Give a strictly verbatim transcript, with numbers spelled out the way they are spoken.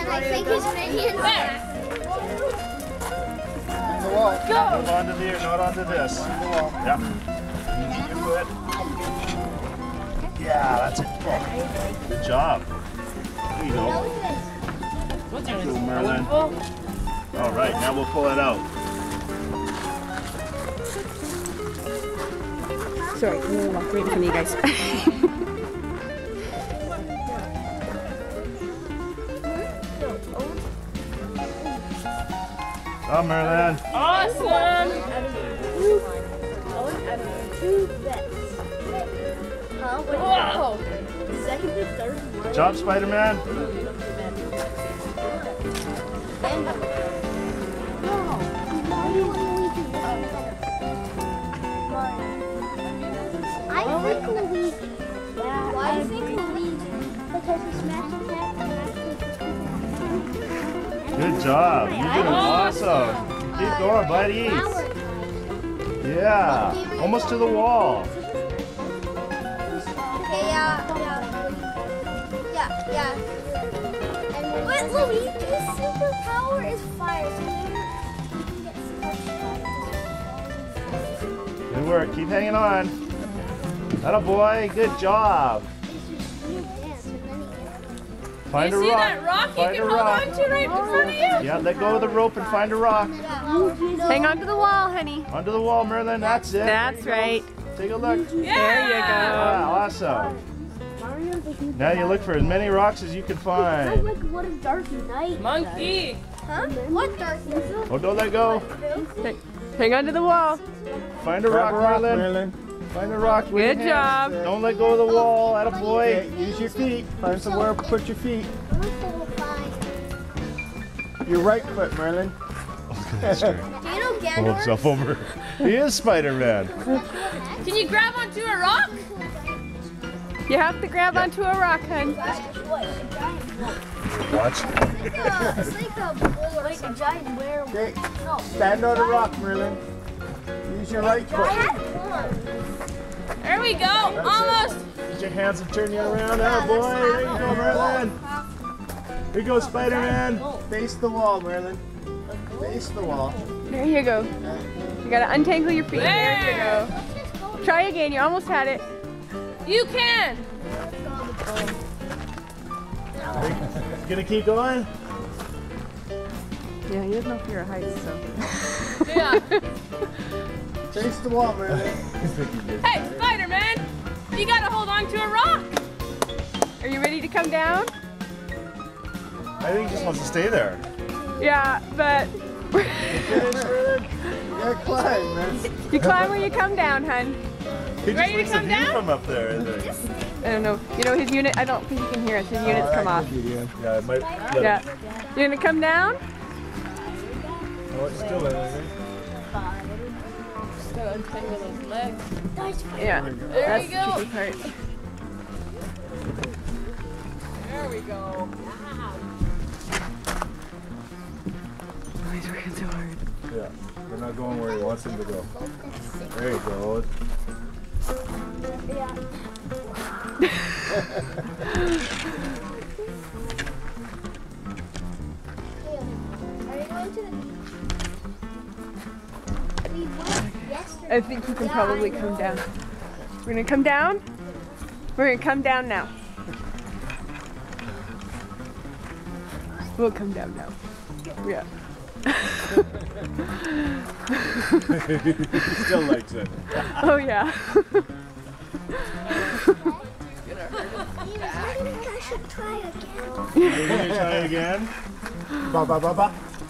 I think his minions there. The wall. Go! Move onto there, not onto this. The wall. Yeah. You do it. Yeah, that's it. Good job. There you go. Go, Merlin. All right, now we'll pull it out. Sorry, I'm gonna walk away from you guys. Oh, Merlin. Awesome! Wow! Second to third. Good job, Spider-Man. I think Luigi. Why do you think Luigi? Because he smashed his head and Good job. You're doing awesome. Keep going, buddy. Yeah. Almost to the wall. Okay, yeah, yeah. Yeah, yeah. But Luigi's superpower is fire, so maybe he can get so much fire. Good work. Keep hanging on. Atta boy. Good job. Find a You see rock. that rock Find you a can hold rock. on to right in front of you? Yeah, let go of the rope and find a rock. Hang on to the wall, honey. Onto the wall, Merlin. That's it. That's right. Take a look. Yeah. There you go. Yeah, awesome. Now you look for as many rocks as you can find. Like what a dark night. Monkey. Huh? What dark night? Oh, don't let go. Hang on to the wall. Find a rock, Merlin. Find a rock. with Good your hands. job. Don't let go of the wall. Atta boy. Okay, use your feet. Find somewhere to put your feet. Your right foot, Merlin. That's true. Do you know Pull Gabriola? himself over. He is Spider-Man. Can you grab onto a rock? You have to grab onto a rock, hun. Watch. It's like a bull or something. Like a giant werewolf. Okay, stand on a rock, Merlin. Use your right I foot. had one. There we go. That's Almost. it. Use your hands and turn you around. Atta boy. There you go, Merlin. Here you go, Spider-Man. Face the wall, Merlin. Face the wall. There you go. You gotta untangle your feet. There you go. Try again. You almost had it. You can. You gonna keep going? Yeah, he doesn't know fear of heights, so. Yeah. Face the wall, Merlin. Hey, Spider-Man. You gotta hold on to a rock. Are you ready to come down? I think he just wants to stay there. Yeah, but Finish, Merlin. You gotta climb, man. you climb where you come down, hun. He just Ready to likes come the view down? from up there, isn't it? I don't know. You know his unit. I don't think you can hear us. His units come off. Yeah, it might. Let Yeah. him- You're gonna come down? Oh, it's still there. Just gotta untangle those legs. Yeah. There That's we the go. tricky part. There we go. Oh, he's working so hard. Yeah, they're not going where he wants them to go. There you go. Yeah. Are you going to the beach? We went yesterday. I think you can probably come down. We're gonna come down. We're gonna come down now. We'll come down now. Yeah. He still likes it. Oh yeah. I should try again. You're gonna try again? Ba ba ba ba.